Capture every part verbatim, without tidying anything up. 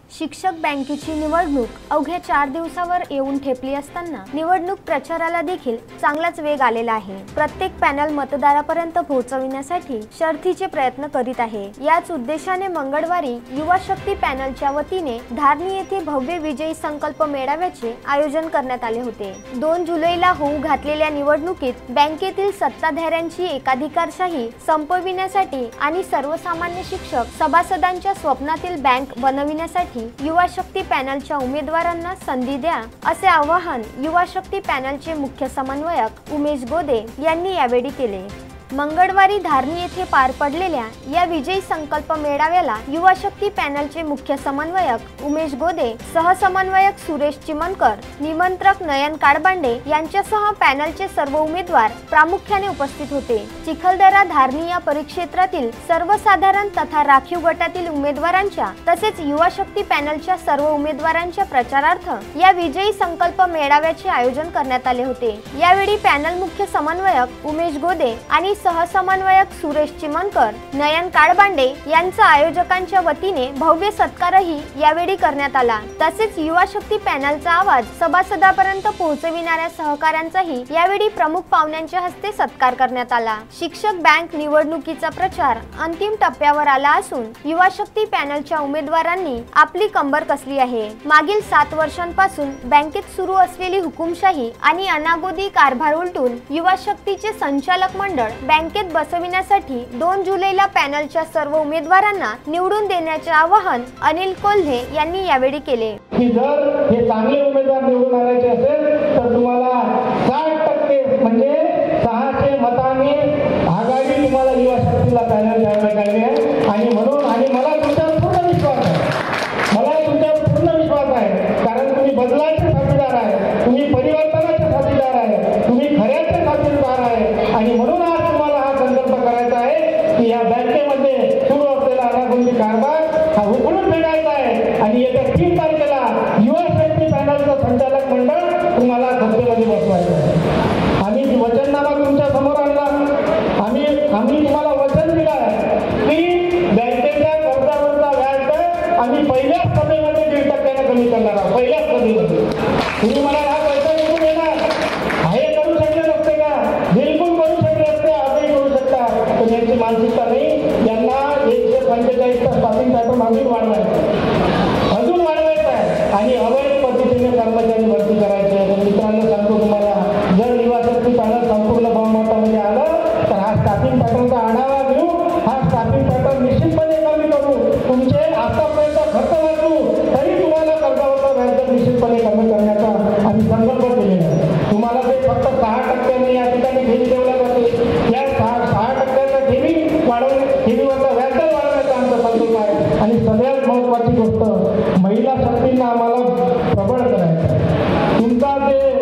शिक्षक बँकेची निवडणूक अवघ्या चार दिवसावर येऊन ठेपली असताना निवडणूक प्रचाराला देखील चांगलाच वेग आलेला आहे। प्रत्येक पॅनल मतदारापर्यंत पोहोचविण्यासाठी शर्थीचे प्रयत्न करीत आहे। याच उद्देशाने मंगळवारी युवा शक्ती पॅनलच्या वतीने धारणी येथे भव्य विजयी संकल्प मेळाव्याचे आयोजन करण्यात आले होते। दोन जुलैला होऊ घातलेल्या निवडणुकीत बँकेतील सत्ताधाऱ्यांची एकाधिकारशाही संपविण्यासाठी आणि सर्वसामान्य शिक्षक सभासदांच्या स्वप्नातील बँक बनविण्यासाठी युवा शक्ती पॅनलच्या उमेदवारांना संधी द्या असे आवाहन युवा शक्ती पॅनलचे मुख्य समन्वयक उमेश गोदे यांनी यावेळी केले। मंगळवारी धारणी येथे पार पडलेल्या या विजयी संकल्प मेळाव्याला युवा शक्ती पॅनलचे मुख्य समन्वयक उमेश गोदे, सहसमन्वयक सुरेश चिमनकर, निमंत्रक नयन काळबांडे यांच्यासह पॅनलचे सर्व उमेदवार प्रामुख्याने उपस्थित होते। चिखलदरा धारणी या परिक्षेत्रातील सर्वसाधारण तथा राखीव गटातील उमेदवारांच्या तसेच युवा शक्ती पॅनलच्या सर्व उमेदवारांच्या प्रचारार्थ या विजयी संकल्प मेळाव्याचे आयोजन करण्यात आले होते। यावेळी पॅनल मुख्य समन्वयक उमेश गोदे आणि सहसमन्वयक सुरेश चिमनकर, नयन काळबांडे यांचा आयोजकांच्या वतीने भव्य सत्कारही यावेळी करण्यात आला। तसेच युवा शक्ती पॅनलचा आवाज सभासदापर्यंत पोहोचविणाऱ्या सहकाऱ्यांचाही यावेळी प्रमुख पाहुण्यांच्या हस्ते सत्कार करण्यात आला। शिक्षक बँक निवडणुकीचा प्रचार अंतिम टप्प्यावर आला असून युवा शक्ती पॅनलच्या उमेदवारांनी आपली कंबर कसली आहे। मागील सात वर्षांपासून बँकेत सुरू असलेली हुकुमशाही आणि अनागोदी कारभार उलटून युवा शक्तीचे संचालक मंडळ बँकेत बसविण्यासाठी दोन जुलैला पॅनलच्या सर्व उमेदवारांना निवडून देण्याचे आवाहन अनिल कोल्हे यांनी यावेळी केले। की जर हे चांगले उमेदवार निवडून आणायचे असेल तर तुम्हाला साठ टक्के म्हणजे सहाशे मतांनी आघाडी तुम्हाला युवा शक्तीला पॅनल द्यायला पाहिजे आणि म्हणून आणि मला तुमच्यावर पूर्ण विश्वास आहे मला तुमच्यावर पूर्ण विश्वास आहे कारण तुम्ही बदलाचे साथीदार आहे, तुम्ही परिवर्तनाचे साथीदार आहे, तुम्ही खऱ्याचे साथीदार आहे आणि म्हणून या बँकेमध्ये सुरू असलेला अनागोंदी कारभार हा उघडून फेडायचा आहे आणि येत्या तीन तारखेला युवा शक्ती पॅनलचं संचालक मंडळ तुम्हाला सत्तेमध्ये बसवायचं आहे। आम्ही वचननामा तुमच्या समोर आणला, आम्ही आम्ही तुम्हाला वचन दिलं की बँकेच्या कर्जावरचा व्याज आम्ही पहिल्याच सभेमध्ये दीड टक्क्याने कमी करणार आहोत। पहिल्याच सभेमध्ये तुम्ही मला हा पैसा निघून येणार हे करू शकले नसते का? बिलकुल करू शकले असते, आजही करू शकता पण यांची मानसिकता नाही। यांना एकशे पंचेचाळीसचा स्टार्टिंग पॅटर्न अजून वाढवायचा अजून वाढवायचा आहे आणि अवैध पद्धतीने कर्मचारी भरती करायचे। मित्रांनो सांगतो तुम्हाला, जर युवा शक्ती पॅनल संपूर्ण बहुमतामध्ये आलं तर हा स्टार्टिंग पॅटर्नचा आढावा घेऊ, हा स्टार्टिंग पॅटर्न निश्चितपणे कमी करू, तुमचे आतापर्यंत खर्च वाचू तरी तुम्हाला कर्जावरचा व्याज निश्चितपणे कमी करण्याचा आम्ही संकल्प केलेला आहे। तुम्हाला ते फक्त सहा टक्क्याने या ठिकाणी ठेवी ठेवल्या जाते, या सहा सहा टक्क्याचा ठेवी वाढवणे ठेवीवरचा व्याजदर वाढवण्याचा आमचा संकल्प आहे। आणि सगळ्यात महत्त्वाची गोष्ट महिला शक्तींना आम्हाला प्रबळ करायचं आहे। तुमचा जे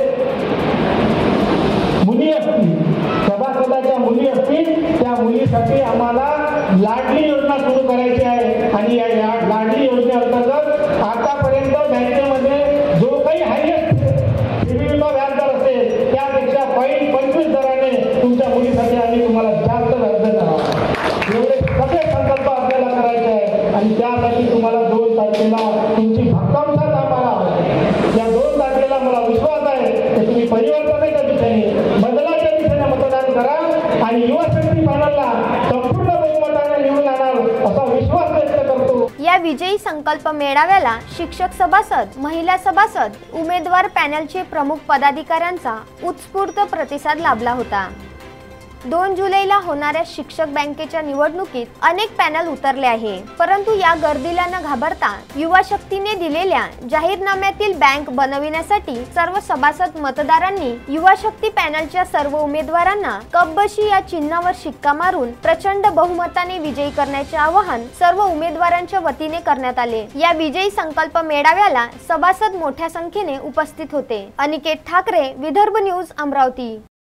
मुली असतील, सभासदाच्या मुली असतील, त्या मुलीसाठी आम्हाला लाडली योजना सुरू करायची आहे आणि या लाडली योजनेअंतर्गत आतापर्यंत बँकेमध्ये जो काही हायएस्ट ठेवीचा व्याजदर असेल त्यापेक्षा पॉईंट पंचवीस दराने तुमच्या मुलीसाठी आम्ही तुम्हाला जास्त व्याजदर करावं एवढे सगळे संकल्प आपल्याला करायचे आहे आणि त्यासाठी तुम्हाला दोन तारखेला तुमची भक्कमता आम्हाला आवश्यक। या दोन तारखेला मला विश्वास आहे की तुम्ही परिवर्तनाच्या दिशेने बदलाच्या दिशेने मतदान करा आणि युवा शक्ती पॅनलला संपूर्ण बहुमताने निवडून आणाल असा विश्वास व्यक्त करतो। या विजयी संकल्प मेळाव्याला शिक्षक सभासद, महिला सभासद, उमेदवार पॅनलचे प्रमुख पदाधिकाऱ्यांचा उत्स्फूर्त प्रतिसाद लाभला होता। दोन जुलैला होणाऱ्या शिक्षक बँकेच्या निवडणुकीत अनेक पॅनल उतरले आहे, परंतु या गर्दीला न घाबरता युवा शक्तीने दिलेल्या जाहीरनाम्यातील बँक बनविण्यासाठी सर्व सभासद मतदारांनी युवा शक्ती पॅनलच्या सर्व उमेदवारांना कपबशी या चिन्हावर शिक्का मारून प्रचंड बहुमताने विजयी करण्याचे आवाहन सर्व उमेदवारांच्या वतीने करण्यात आले। या विजयी संकल्प मेळाव्याला सभासद मोठ्या संख्येने उपस्थित होते। अनिकेत ठाकरे, विदर्भ न्यूज, अमरावती।